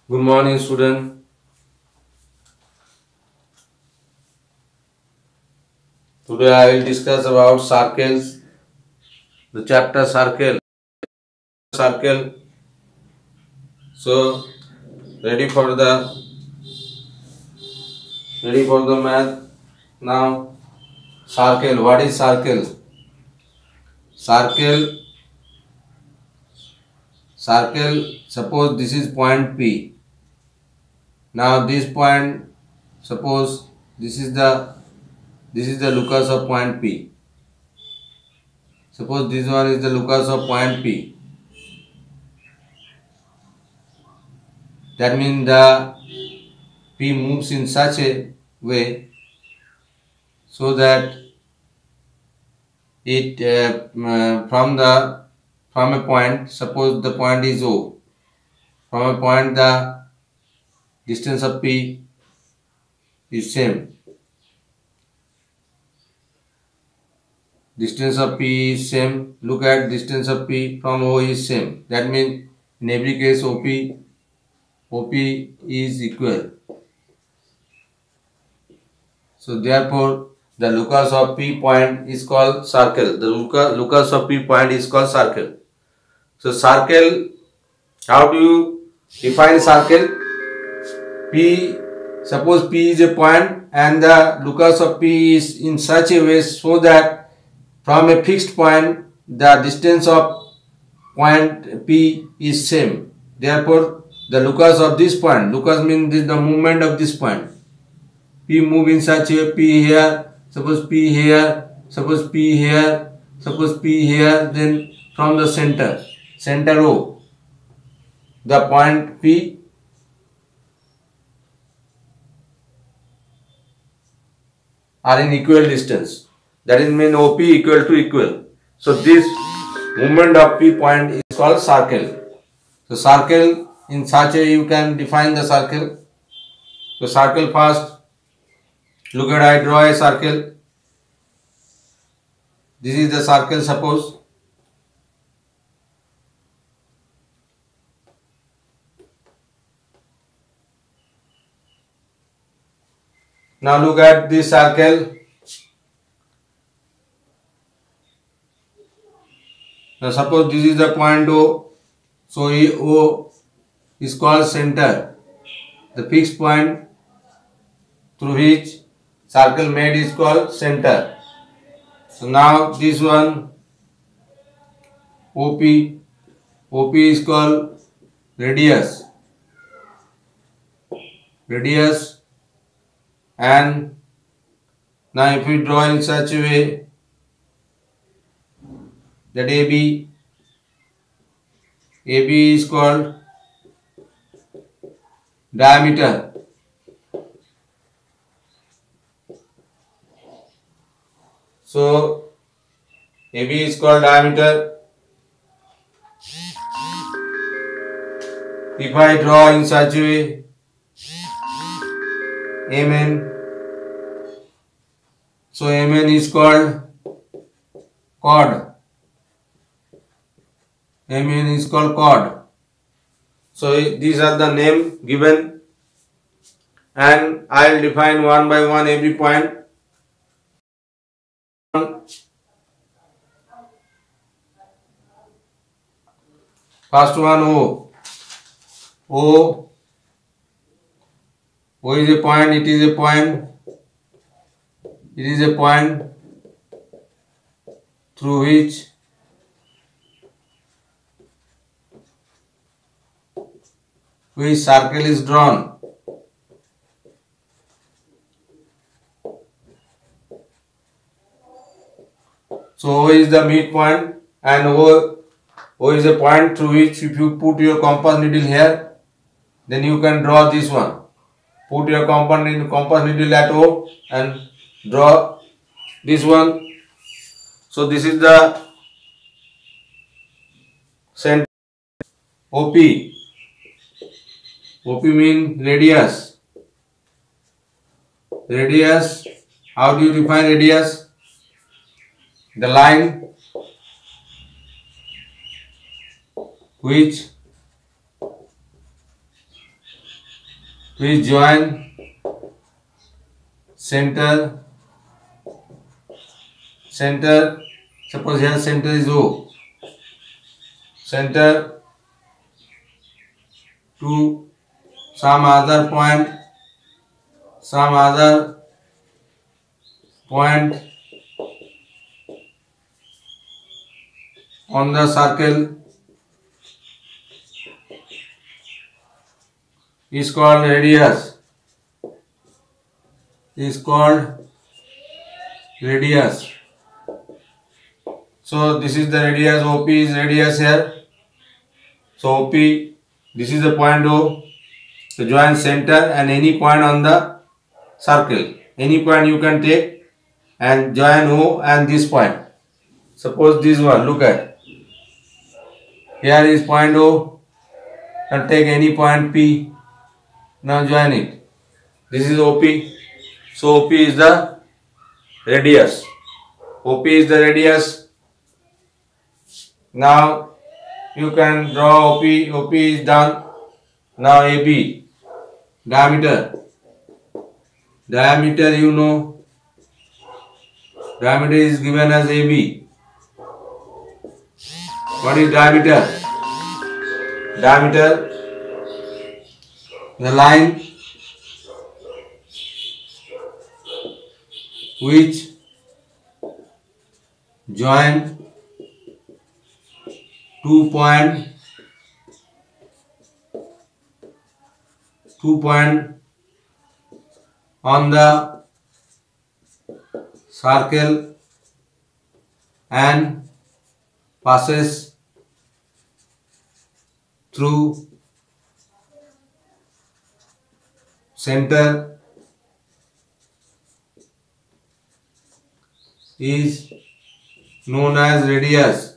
Good morning, student. Today I will discuss about circles, the chapter circle. So, ready for the math now. Circle. What is circle? Circle. Suppose this is point P. Now this point. Suppose this is the locus of point P. Suppose this one is the locus of point P. That means the P moves in such a way so that it from a point, suppose the point is O. From a point the distance of P is same. Distance of P is same. Look at distance of P from O is same. That means in every case OP is equal. So therefore the locus of P point is called circle. The locus of P point is called circle. So circle, how do you define circle? P, suppose P is a point and the locus of P is in such a way so that from a fixed point the distance of point P is same. Therefore the locus of this point, locus means the movement of this point. P move in such a way, P here, suppose P here, suppose P here, suppose P here, then from the center O, the point P are in equal distance. That is mean OP equal to equal. So this movement of P point is called circle. So circle, in such a way you can define the circle. So circle first. Look at, I draw a circle. This is the circle, suppose. Now look at this circle. Now suppose this is the point O. So O is called center. The fixed point through which circle made is called center. So now this one OP is called radius. And now if we draw in such a way that AB is called diameter. So AB is called diameter. If I draw in such a way MN, so MN is called chord. MN is called chord. So these are the name given, and I will define one by one every point. First one O is a point. It is a point through which circle is drawn. So O is the midpoint, and O is a point through which if you put your compass needle here, then you can draw this one. Put your compass needle at O and draw this one. So this is the center. OP means radius. How do you define radius? The line which which join center. Suppose here center is O. Center to some other point on the circle is called radius. So this is the radius. OP is radius here. So OP, this is the point O. So join center and any point on the circle. Any point you can take and join O and this point. Suppose this one, look at. Here is point O and take any point P. Now join it. This is OP. So OP is the radius. OP is the radius. Now you can draw OP. OP is done. Now AB. Diameter you know. Diameter is given as AB. What is diameter? The line which join 2 point on the circle and passes through center is known as radius.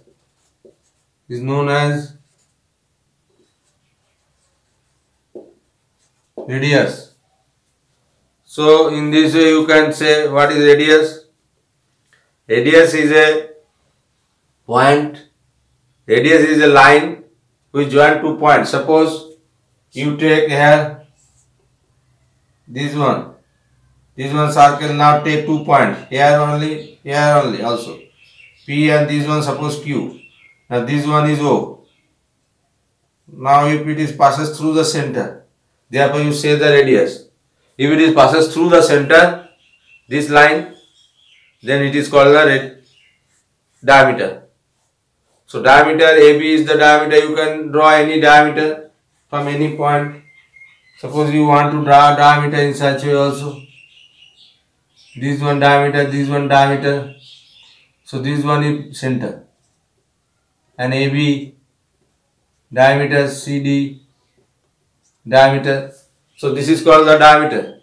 So in this way you can say what is radius. Radius is a point. Radius is a line which join 2 points. Suppose you take here this one circle. Now take 2 points here only also P, and this one suppose Q. Now this one is O. Now if it is passes through the center, therefore you say the radius. If it is passes through the center, this line, then it is called the diameter. So diameter AB is the diameter. You can draw any diameter from any point. Suppose you want to draw a diameter in such way also. This one diameter. So this one is center. And AB diameter, CD diameter. So this is called the diameter.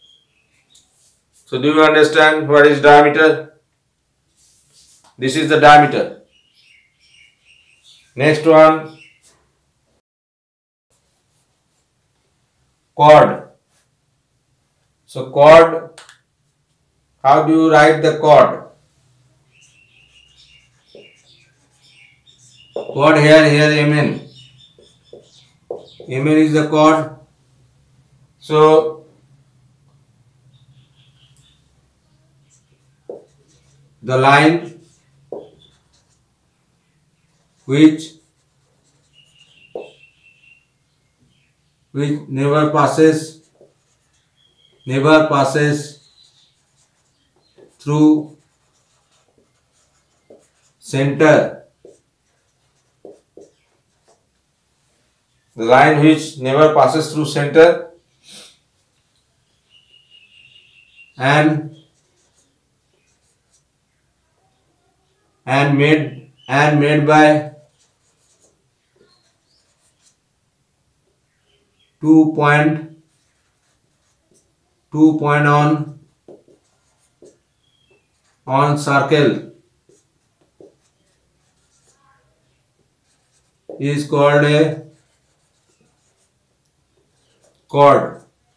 So do you understand what is diameter? This is the diameter. Next one, chord. So chord, how do you write the chord? Chord here Mn. Mn is the chord. So the line which never passes through center. The line which never passes through center and made by 2 point on circle is called a chord.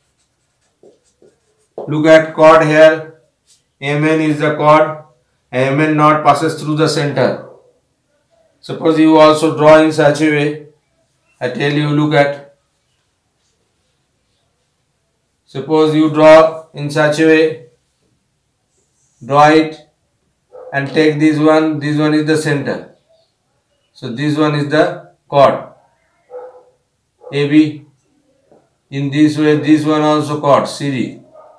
Look at chord here. Mn is the chord. Mn not passes through the center. Suppose you also draw in such a way. I tell you, look at. Suppose you draw in such a way, draw it and take this one is the center. So this one is the chord AB. In this way, this one also chord CD.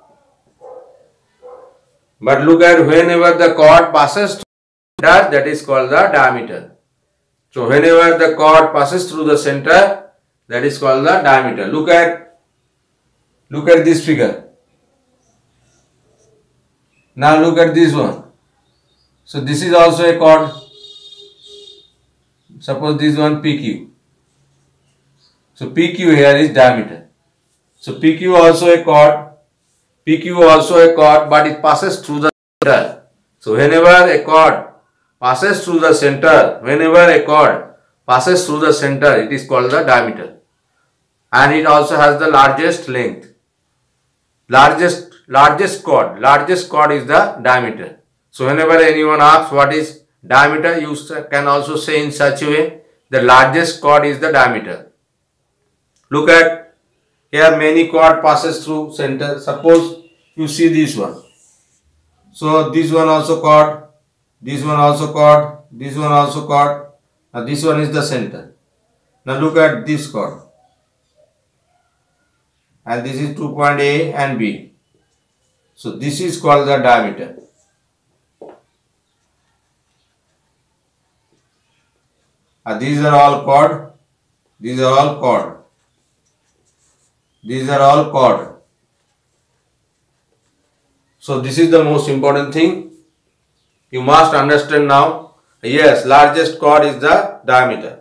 But look at whenever the chord passes through the center, that is called the diameter. So whenever the chord passes through the center, that is called the diameter. Look at this figure. Now look at this one. So this is also a chord. Suppose this one PQ. So PQ here is diameter. So PQ also a chord. PQ also a chord, but it passes through the center. So whenever a chord passes through the center, it is called the diameter. And it also has the largest length. Largest chord is the diameter. So whenever anyone asks what is diameter, you can also say in such a way, the largest chord is the diameter. Look at here, many chord passes through center. Suppose you see this one. So this one also chord, this one also chord, this one also chord. Now this one is the center. Now look at this chord. And this is 2 point A and B. So this is called the diameter. These are all chord. These are all chord. These are all chord. So this is the most important thing. You must understand now. Yes, largest chord is the diameter.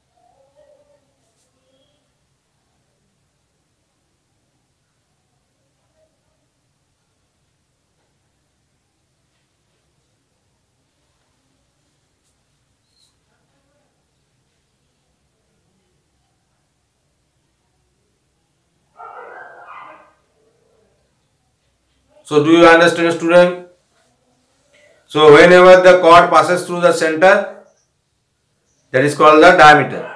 So do you understand, student? So whenever the chord passes through the center, that is called the diameter.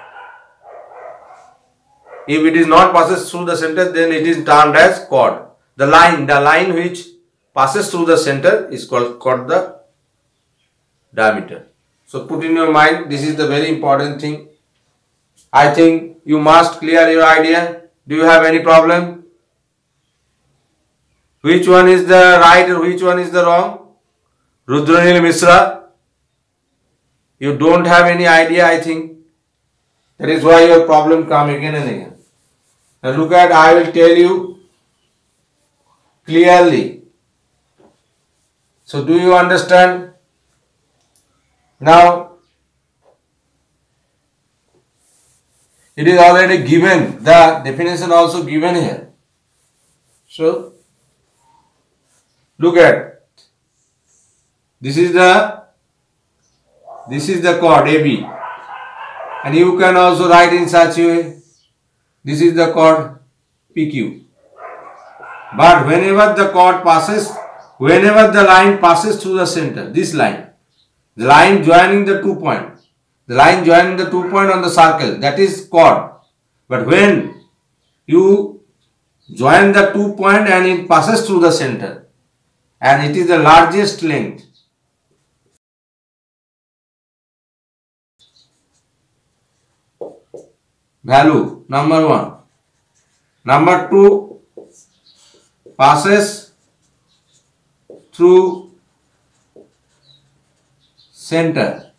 If it is not passes through the center, then it is termed as chord. The line which passes through the center is called the diameter. So put in your mind, this is the very important thing. I think you must clear your idea. Do you have any problem? Which one is the right or which one is the wrong? Rudranil Mishra, you don't have any idea, I think. That is why your problem come again and again. Now look at, I will tell you clearly. So do you understand? Now, it is already given, the definition also given here. So, look at, this is the chord AB, and you can also write in such a way, this is the chord PQ. But whenever the line passes through the center, this line, the line joining the 2 point, on the circle, that is chord. But when you join the 2 point and it passes through the center, and it is the largest length, value number 1. Number 2, passes through center.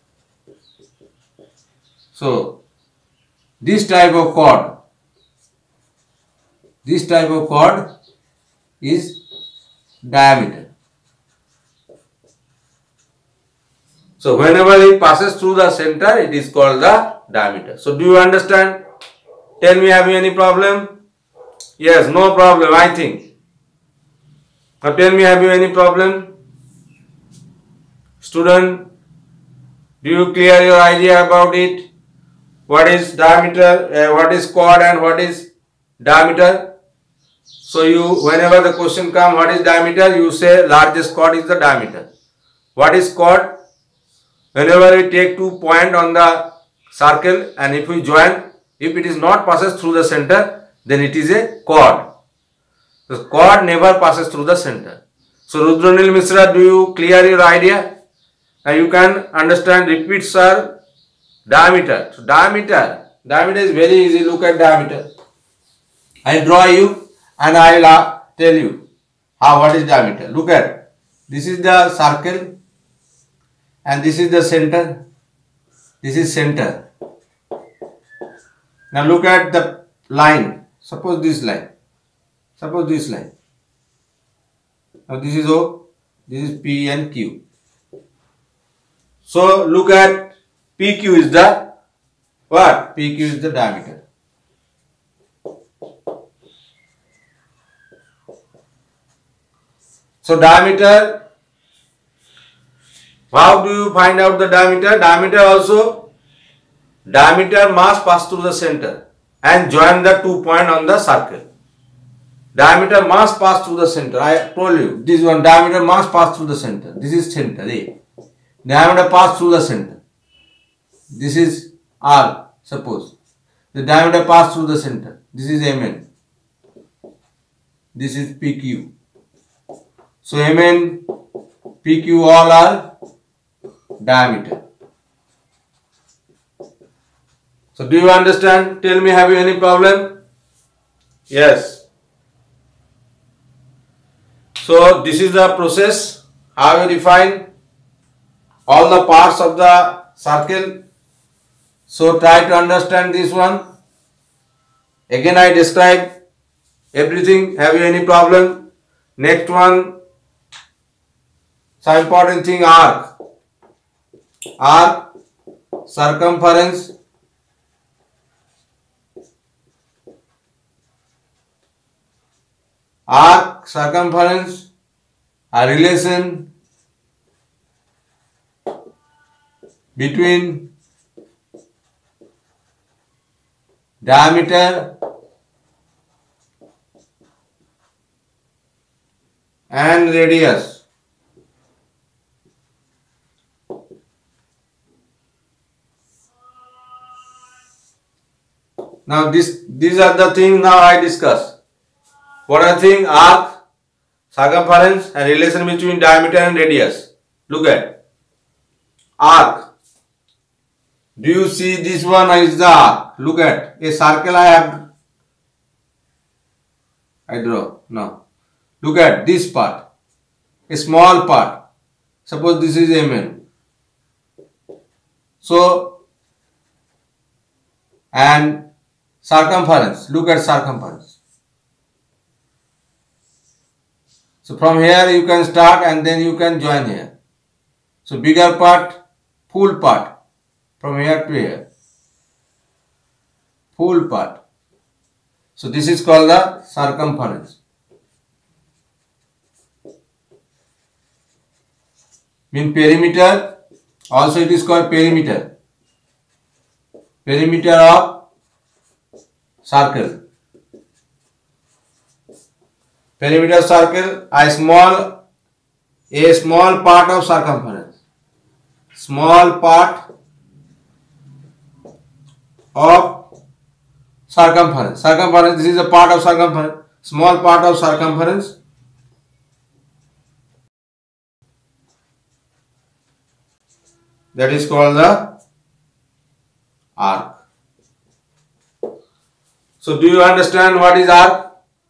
So this type of chord is diameter. So whenever it passes through the center, it is called the diameter. So do you understand? Tell me, have you any problem? Yes, no problem, I think. Now tell me, have you any problem? Student, do you clear your idea about it? What is diameter, what is chord and what is diameter? So you, whenever the question comes, what is diameter? You say largest chord is the diameter. What is chord? Whenever we take 2 points on the circle and if we join, if it is not passes through the center, then it is a chord. The chord never passes through the center. So Rudranil Mishra, do you clear your idea? Now you can understand repeats are diameter. So diameter is very easy. Look at diameter. I draw you and I will tell you what is diameter. Look at, this is the circle and this is the center. This is center. Now look at the line. Suppose this line. Suppose this line. Now this is O, this is P and Q. So look at PQ is the what? PQ is the diameter. So diameter, how do you find out the diameter? Diameter must pass through the center and join the 2 points on the circle. Diameter must pass through the center. I told you, this one diameter must pass through the center. This is center A. Diameter pass through the center. This is R, suppose. The diameter pass through the center. This is MN. This is PQ. So MN, PQ all are diameter. So do you understand? Tell me, have you any problem? Yes. So this is the process, how you define all the parts of the circle. So try to understand this one. Again I describe everything. Have you any problem? Next one, some important thing, arc. Arc, circumference. Arc, circumference, a relation between diameter and radius. Now these are the things now I discuss. What are the things? Arc, circumference and relation between diameter and radius. Look at arc. Do you see this one is the arc? Look at a circle I draw. Now look at this part, a small part. Suppose this is MN. So, and circumference. Look at circumference. So from here you can start and then you can join here. So bigger part, full part, from here to here, full part. So this is called the circumference. Mean perimeter, also it is called perimeter. Perimeter of circle. Perimeter circle, a small part of circumference. Small part of circumference. Circumference, this is a part of circumference. Small part of circumference. That is called the arc. So do you understand what is arc?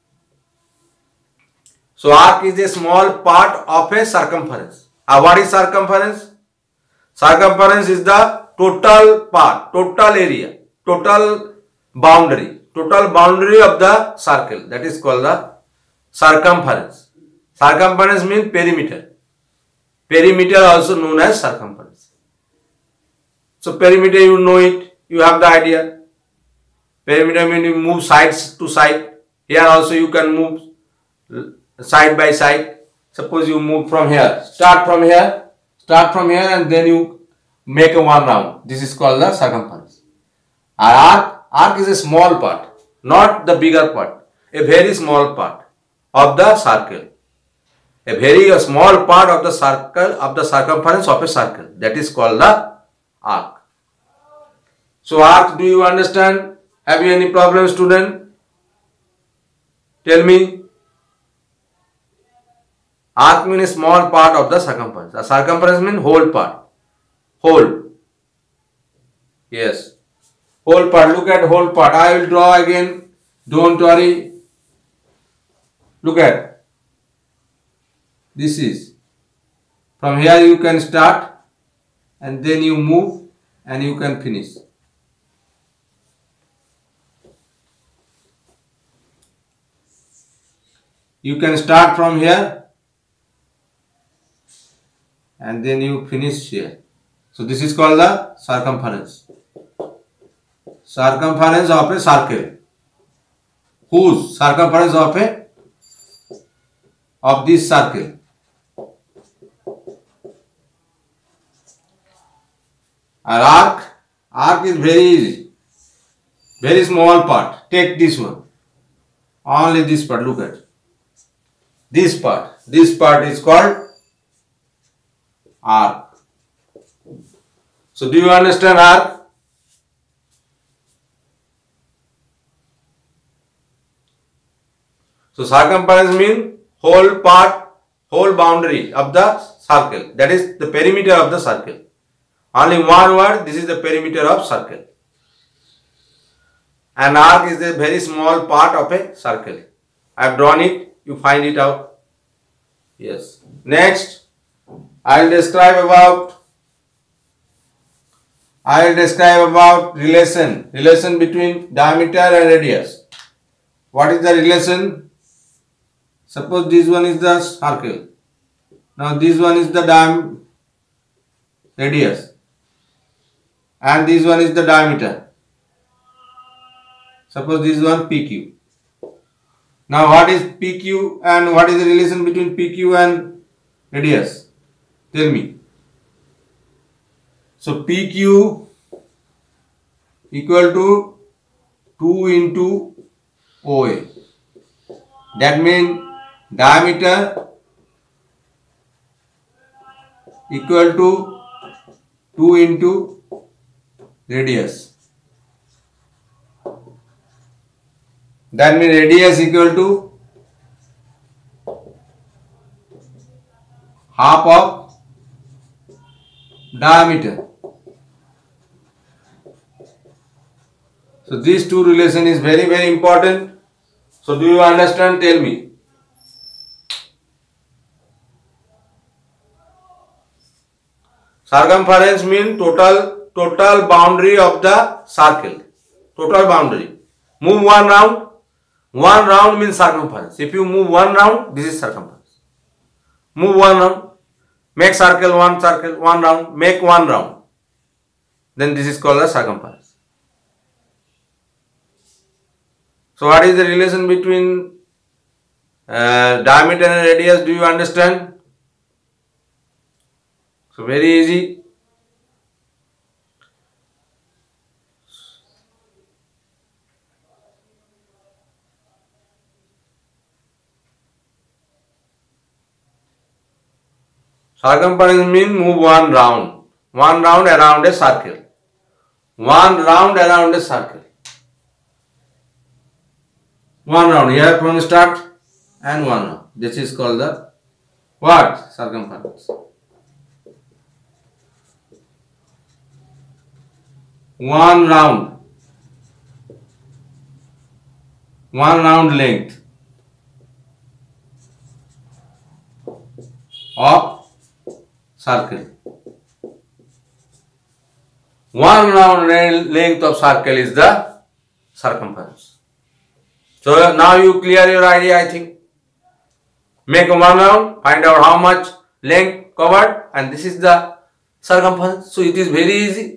So arc is a small part of a circumference. What is circumference? Circumference is the total part, total area, total boundary of the circle. That is called the circumference. Circumference means perimeter. Perimeter also known as circumference. So perimeter, you know it, you have the idea. Perimeter means you move sides to side. Here also you can move side by side. Suppose you move from here, start from here and then you make a one round. This is called the circumference. Arc is a small part, not the bigger part, a very small part of the circle. A very small part of the circle, of the circumference of a circle. That is called the arc. So arc, do you understand? Have you any problem, student? Tell me. Arc means a small part of the circumference. The circumference means whole part. Whole. Yes. Whole part. Look at whole part. I will draw again. Don't worry. Look at. This is. From here you can start and then you move and you can finish. You can start from here and then you finish here. So this is called the circumference. Circumference of a circle. Whose circumference of this circle? An arc is very easy. Very small part. Take this one. Only this part. Look at this part. This part is called arc. So do you understand arc? So circumference means whole part, whole boundary of the circle. That is the perimeter of the circle. Only one word, this is the perimeter of circle. An arc is a very small part of a circle. I have drawn it, you find it out. Yes. Next, I will describe about relation between diameter and radius. What is the relation? Suppose this one is the circle. Now this one is the radius. And this one is the diameter. Suppose this one PQ. Now what is PQ and what is the relation between PQ and radius? Tell me. So PQ equal to 2 into OA. That means diameter equal to 2 into radius. That means radius equal to half of diameter. So these two relation is very, very important. So do you understand? Tell me. Circumference means total boundary of the circle. Total boundary. Move one round. One round means circumference. If you move one round, this is circumference. Move one round. Make circle, one round. Make one round. Then this is called the circumference. So what is the relation between diameter and radius? Do you understand? So very easy. Circumference means move one round. One round around a circle. One round around a circle. One round here from start and one round. This is called the what? Circumference. One round length of circle. One round length of circle is the circumference. So now you clear your idea, I think. Make one round, find out how much length covered, and this is the circumference. So it is very easy.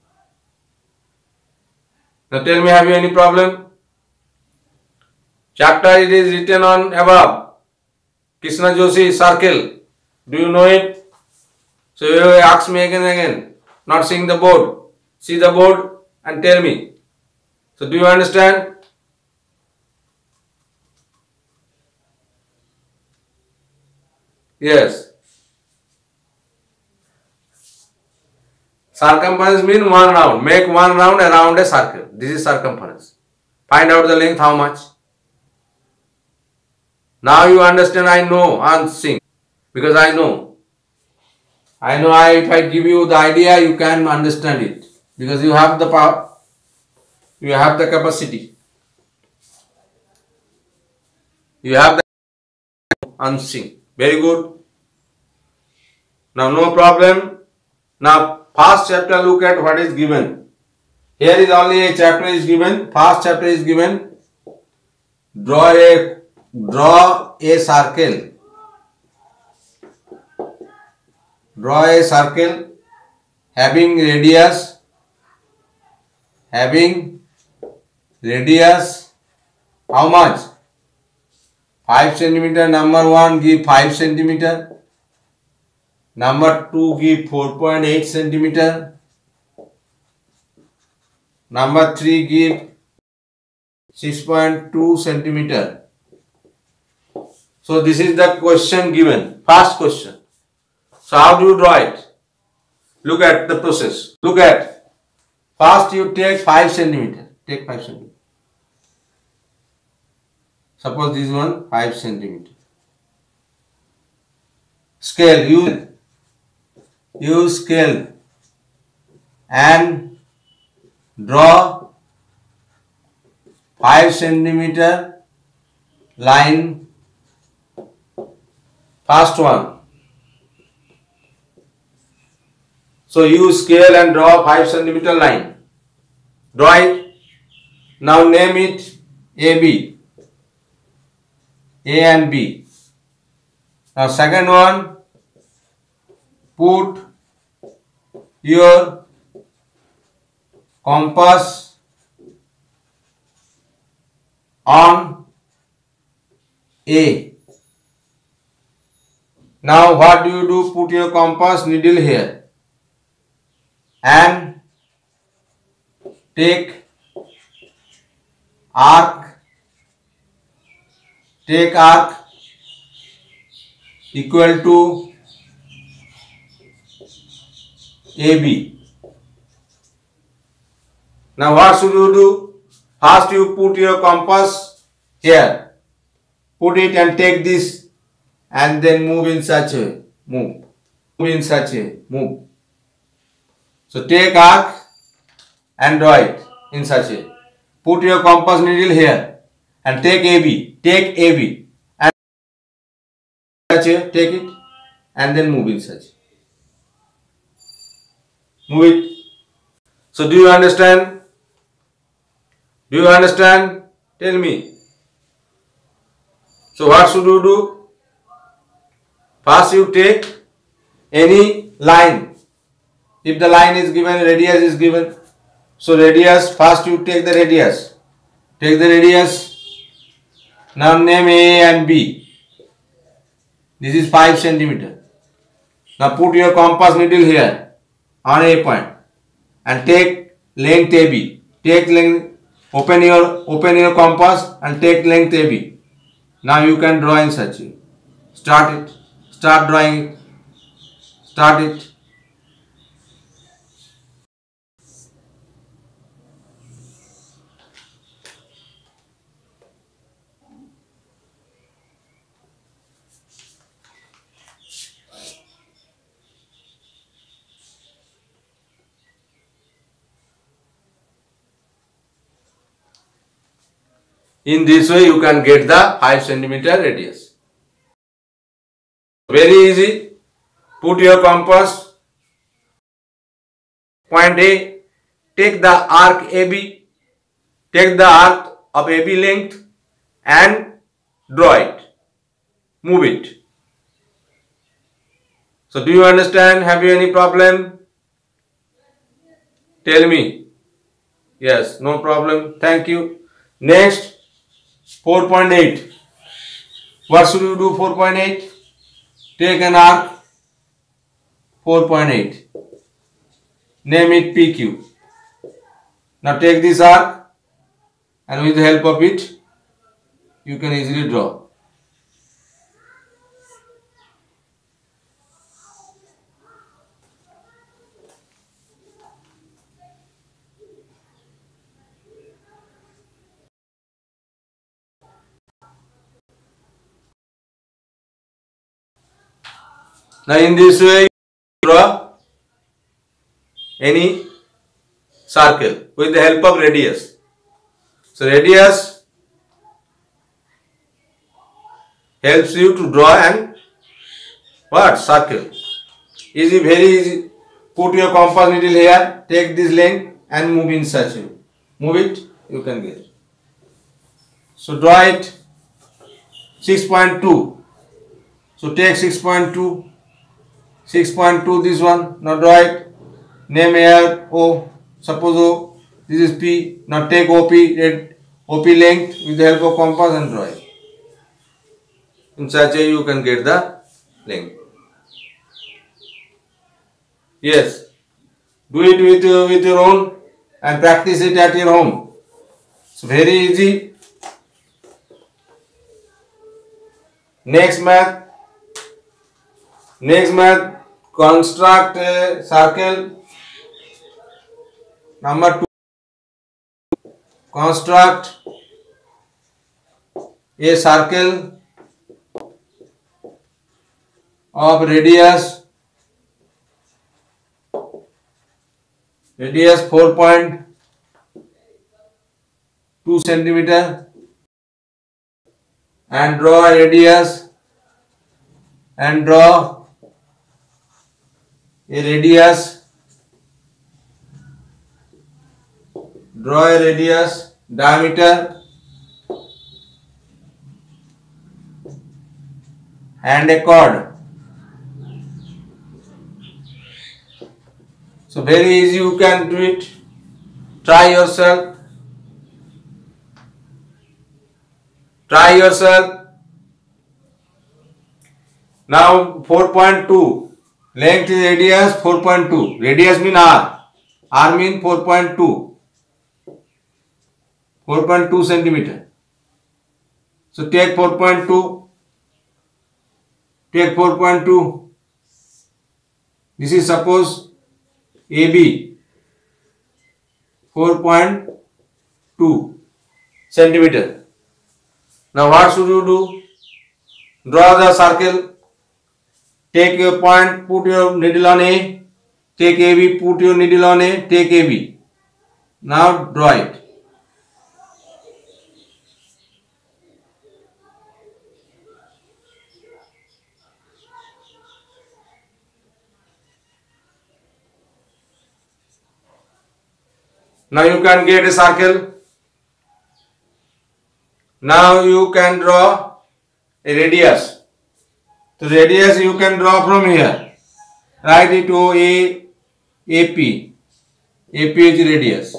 Now tell me, have you any problem? Chapter it is written on above. Krishna Joshi circle. Do you know it? So you ask me again and again. Not seeing the board. See the board and tell me. So do you understand? Yes. Circumference means one round. Make one round around a circle. This is circumference. Find out the length how much. Now you understand, I know, and sing. because I know if I give you the idea, you can understand it because you have the power, you have the capacity, you have the unseen. Very good. Now no problem. Now first chapter, look at what is given. Here is only a chapter is given. First chapter is given. Draw a circle. Draw a circle having radius how much? 5 centimeter. Number 1 give 5 centimeter. Number 2 give 4.8 centimeter. Number 3 give 6.2 centimeter. So this is the question given. First question. So how do you draw it? Look at the process. Look at. First you take 5 centimeter. Take 5 centimeter. Suppose this one 5 centimeter. Scale. Use scale and draw 5 centimeter line. First one. So use scale and draw 5 centimeter line. Draw it. Now name it AB. A and B. Now second one, put your compass on A. Now what do you do? Put your compass needle here and take arc equal to AB. Now what should you do? First you put your compass here. Put it and take this and then move in such a way. Move in such a way. Move. So take arc and draw it in such a way. Put your compass needle here and take AB. Take AB and such a, take it and then move in such. Move it. So do you understand? Do you understand? Tell me. So what should you do? First you take any line. If the line is given, radius is given. So radius, first you take the radius. Take the radius. Now name A and B. This is 5 centimeter. Now put your compass needle here on A point and take length AB. Take length, open your compass and take length AB. Now you can draw in such a. Start it. Start drawing it. Start it. In this way you can get the 5 centimeter radius. Very easy. Put your compass, point A, take the arc AB, take the arc of AB length and draw it. Move it. So do you understand? Have you any problem? Tell me. Yes, no problem. Thank you. Next, 4.8. What should you do? 4.8. Take an arc 4.8. Name it PQ. Now take this arc and with the help of it you can easily draw. Now in this way you draw any circle with the help of radius. So radius helps you to draw an what? Circle. Easy, very easy. Put your compass needle here, take this length and move in such way. Move it, you can get. So draw it 6.2. So take 6.2, 6.2 this one. Now draw it. Name here O. Suppose O. This is P. Now take OP, OP length with the help of compass and draw it. In such a way you can get the length. Yes. Do it with your own and practice it at your home. It's very easy. Next math. Construct a circle. Number 2. Construct a circle of radius 4.2 centimeter and draw a radius diameter and a chord. So very easy, you can do it. Try yourself. Now 4.2 length is radius 4.2. Radius mean R. R mean 4.2 centimeter. So take 4.2. This is suppose AB 4.2 centimeter. Now what should you do? Draw the circle. Take your point, put your needle on A. Take AB, put your needle on A. Take AB. Now draw it. Now you can get a circle. Now you can draw a radius. The radius you can draw from here. Write it O A AP. AP is radius.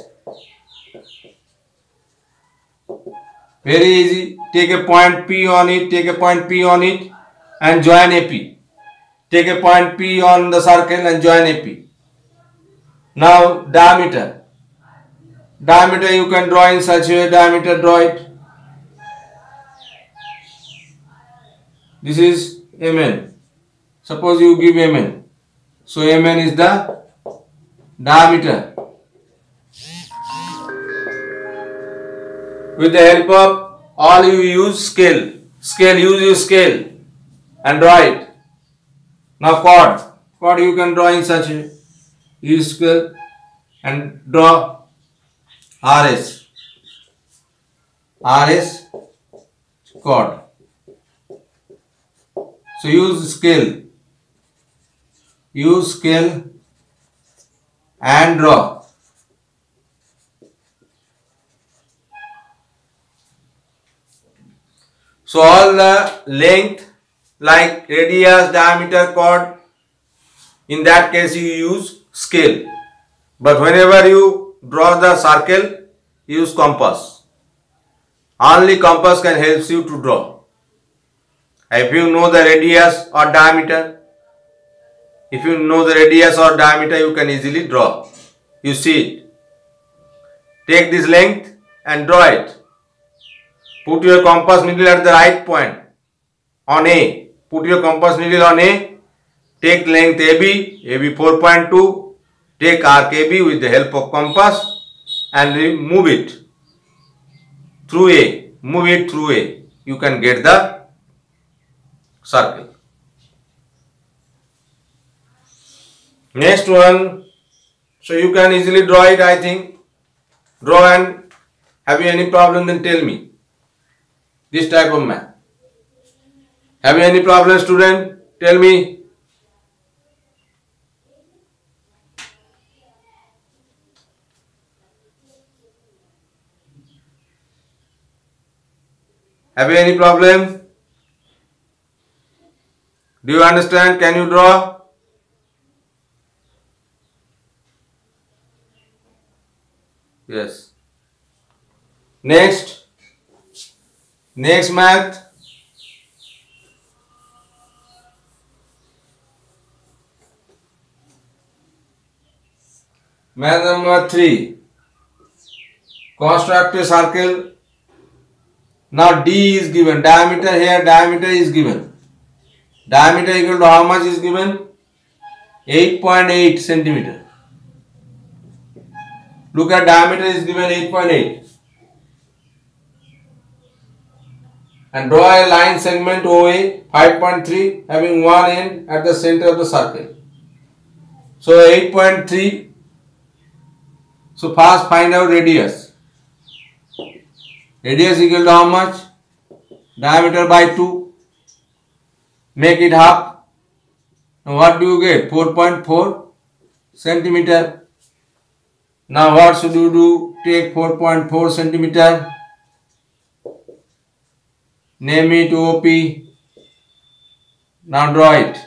Very easy. Take a point P on it. And join AP. Take a point P on the circle and join AP. Now diameter. Diameter you can draw in such a way. Diameter, draw it. This is Mn. Suppose you give Mn. So Mn is the diameter. With the help of all you use scale. Use your scale and draw it. Now chord. Chord you can draw in such a way. Use scale and draw RS chord. So use scale and draw. So all the length like radius, diameter, chord, in that case you use scale. But whenever you draw the circle, use compass. Only compass can help you to draw. If you know the radius or diameter, you can easily draw. You see it. Take this length and draw it. Put your compass needle at the right point on A. Put your compass needle on A. Take length AB 4.2. Take arc AB with the help of compass and move it through A. You can get the circle. Next one. So you can easily draw it, I think. Draw, and have you any problem, then tell me. This type of math. Have you any problem, student? Tell me. Have you any problem? Do you understand? Can you draw? Yes. Next math. Math number 3. Construct a circle. Now D is given. Diameter here, diameter is given. Diameter equal to how much is given? 8.8 centimeter. Look at diameter is given 8.8. And draw a line segment OA 5.3 having one end at the center of the circle. So 8.3. So first find out radius. Radius equal to how much? Diameter by 2. Make it half. Now what do you get? 4.4 centimeter. Now what should you do? Take 4.4 centimeter. Name it OP. Now draw it.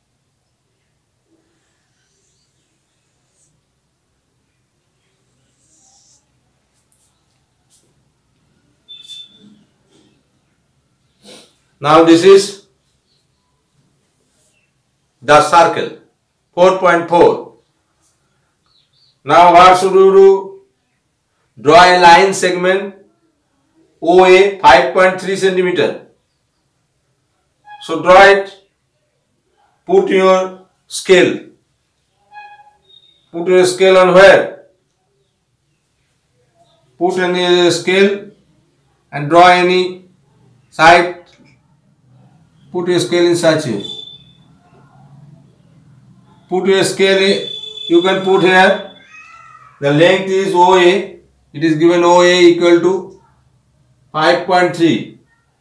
Now this is the circle 4.4. Now what should you do? Draw a line segment OA 5.3 centimeter. So draw it. Put your scale. Put your scale on where? Put any scale and draw any side. Put your scale in such a way. Put your scale, you can put here. The length is OA. It is given OA equal to 5.3.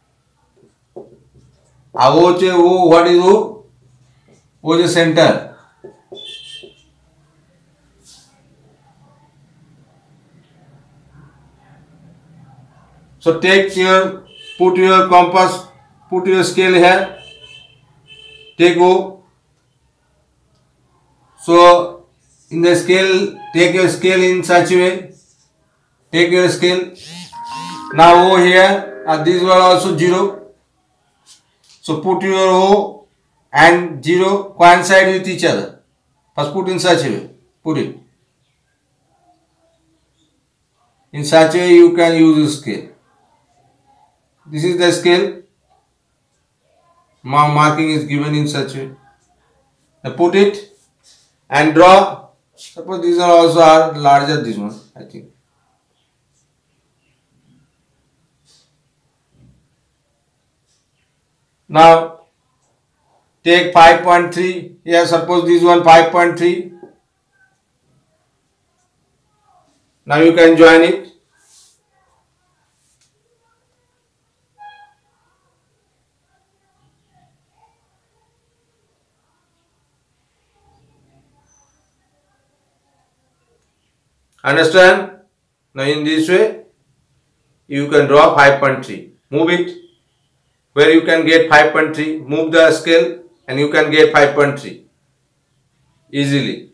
What is O? O is the center. So put your compass, put your scale here. Take O. So in the scale, take your scale in such a way. Take your scale. Now O here, and these were also 0. So put your O and 0 coincide with each other. First put in such a way. Put it. In such a way you can use a scale. This is the scale. Marking is given in such a way. Now put it and draw. Suppose these are also larger than this one, I think. Now take 5.3. Here suppose this one 5.3. Now you can join it. Understand? Now in this way you can draw 5.3. Move it. Where you can get 5.3, move the scale and you can get 5.3 easily.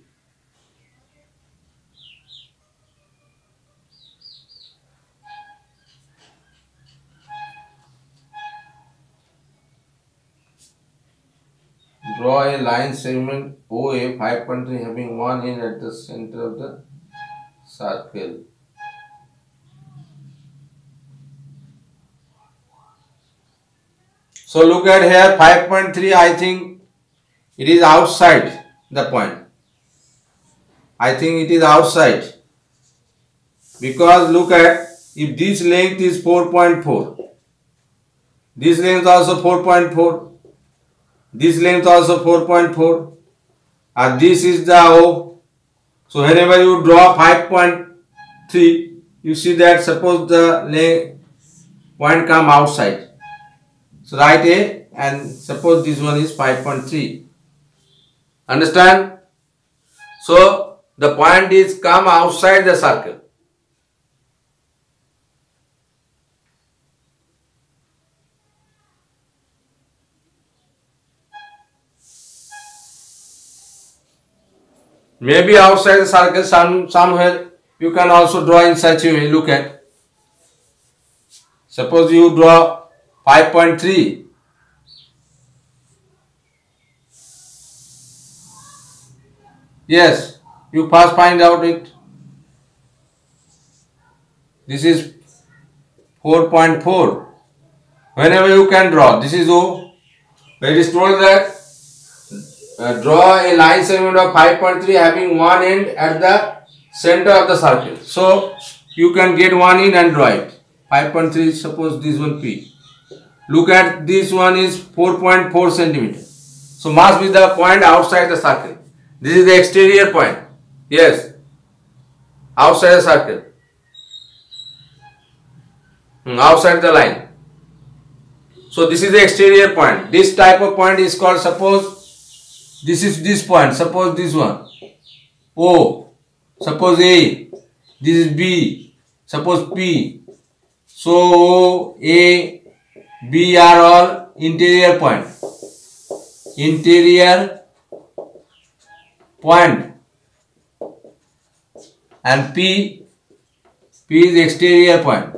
Draw a line segment OA 5.3 having one end at the center of the circle. So look at here 5.3, I think it is outside the point. I think it is outside. Because look at, if this length is 4.4, this length also 4.4, this length also 4.4. and this is the O. So whenever you draw 5.3, you see that suppose the point come outside. So write A and suppose this one is 5.3. Understand? So the point is come outside the circle. Maybe outside the circle somewhere you can also draw in such a way. Look at. Suppose you draw 5.3. Yes, you first find out it. This is 4.4. Whenever you can draw, this is O. It is told that draw a line segment of 5.3 having one end at the center of the circle. So you can get one in and draw it. 5.3, suppose this one P. Look at this one is 4.4 centimeters. So must be the point outside the circle. This is the exterior point. Yes, outside the circle. Outside the line. So this is the exterior point. This type of point is called, suppose this is this point. Suppose this one O. Suppose A. This is B. Suppose P. So O, A, B are all interior point. Interior point. And P is exterior point.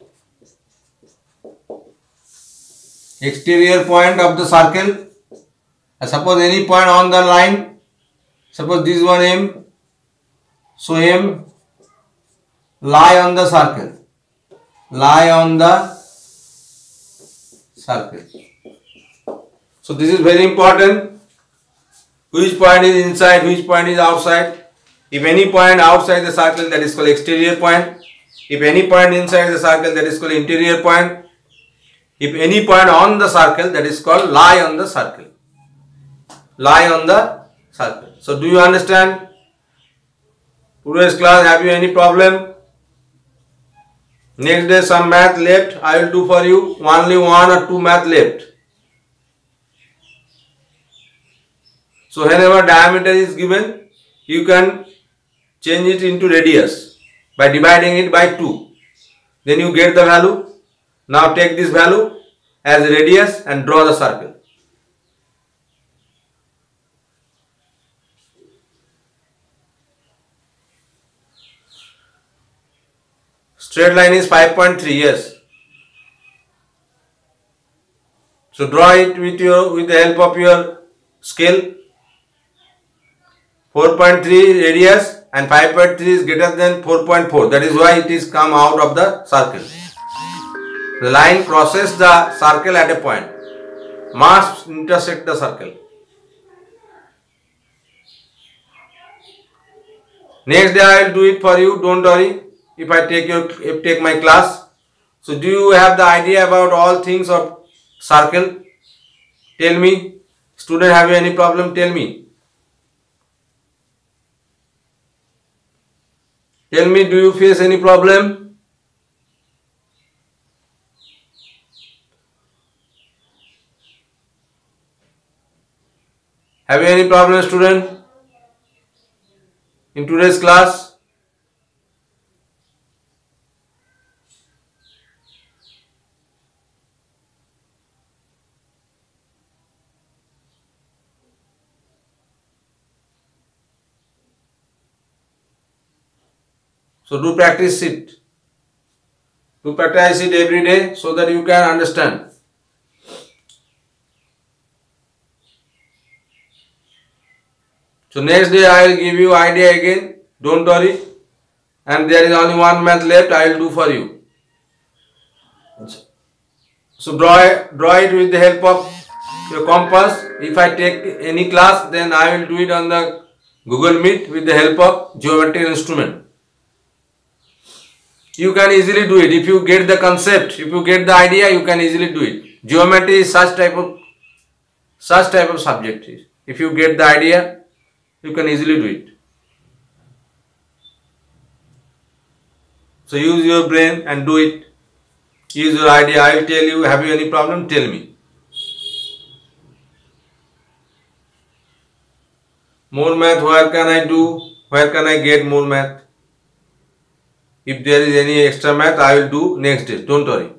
Exterior point of the circle. Suppose any point on the line. Suppose this one M. So M lie on the circle. Lie on the circle. So this is very important. Which point is inside, which point is outside. If any point outside the circle, that is called exterior point. If any point inside the circle, that is called interior point. If any point on the circle, that is called lie on the circle. Lie on the circle. So do you understand? Today's class, have you any problem? Next day some math left, I will do for you. Only 1 or 2 math left. So whenever diameter is given, you can change it into radius by dividing it by 2. Then you get the value. Now take this value as radius and draw the circle. Straight line is 5.3, yes. So draw it with the help of your scale. 4.3 radius and 5.3 is greater than 4.4. That is why it is come out of the circle. The line crosses the circle at a point. Must intersect the circle. Next day I will do it for you. Don't worry. If I take my class. So do you have the idea about all things of circle? Tell me. Student, have you any problem? Tell me. Tell me, do you face any problem? Have you any problem, student? In today's class? So do practice it. Do practice it every day so that you can understand. So next day I will give you idea again. Don't worry. And there is only 1 math left. I will do for you. So draw it with the help of your compass. If I take any class, then I will do it on the Google Meet with the help of geometric instrument. You can easily do it. If you get the concept, if you get the idea, you can easily do it. Geometry is such type of subject. If you get the idea, You can easily do it. So use your brain and do it. Use your idea. I will tell you, have you any problem? Tell me. More math, where can I do? Where can I get more math? If there is any extra math, I will do next day. Don't worry.